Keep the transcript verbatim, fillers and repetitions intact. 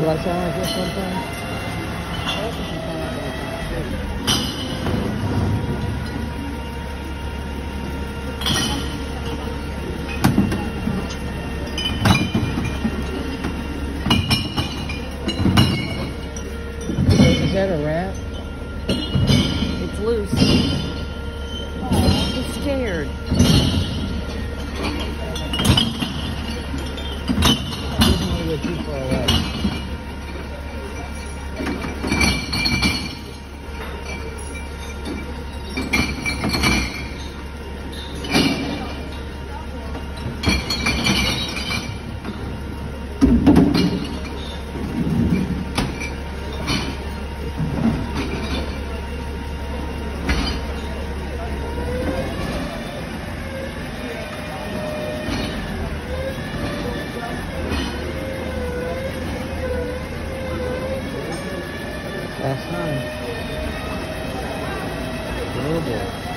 I sound like this sometimes? Is that a rat? It's loose. It's scared. Doesn't want to go too far away. Last night. Oh boy.